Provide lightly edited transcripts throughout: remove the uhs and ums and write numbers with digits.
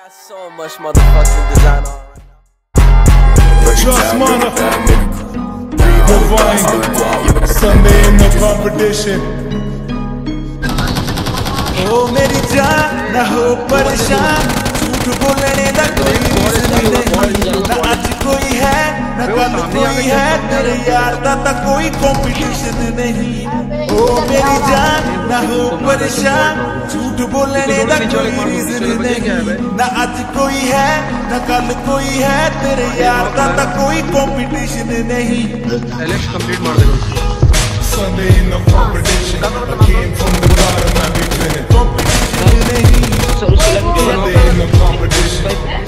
got so much motherfucking design on. Trust Mana, Divine, Sunday in the competition. Oh मेरी जान ना हो परेशान, झूठ बोलने का कोई रीज़न नहीं, ना आज कोई है ना कल कोई है, तेरे यार का कोई कंपटीशन नहीं। Oh मेरी जान ना हो परेशान, झूठ बोलने का कोई रीज़न नहीं, ना आज कोई है ना कल कोई है, तेरे यार का कोई कंपटीशन नहीं। Sunday in the competition. I came from the bottom, I be winning. Sunday in the competition.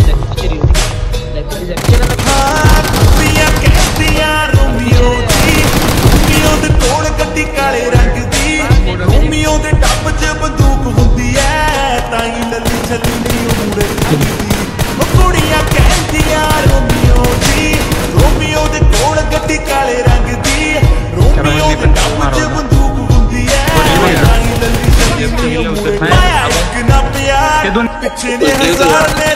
कुड़ियां कहतियां रोमियो दी, रोमियो दे कोल गड्डी काले रंग दी, रोमियो दे टप च बंदूक हुंदी ऐ, ताई लल्ली छल्ली नहीं उड़े लगदी। ओ कुड़ियां कहतियां रोमियो दी, रोमियो दे कोल गड्डी काले रंग दी, रोमियो दे टप च बंदूक हुंदी ऐ, ताई लल्ली छल्ली नहीं उड़े। माया इक ना प्यार पिछे ने हजार ने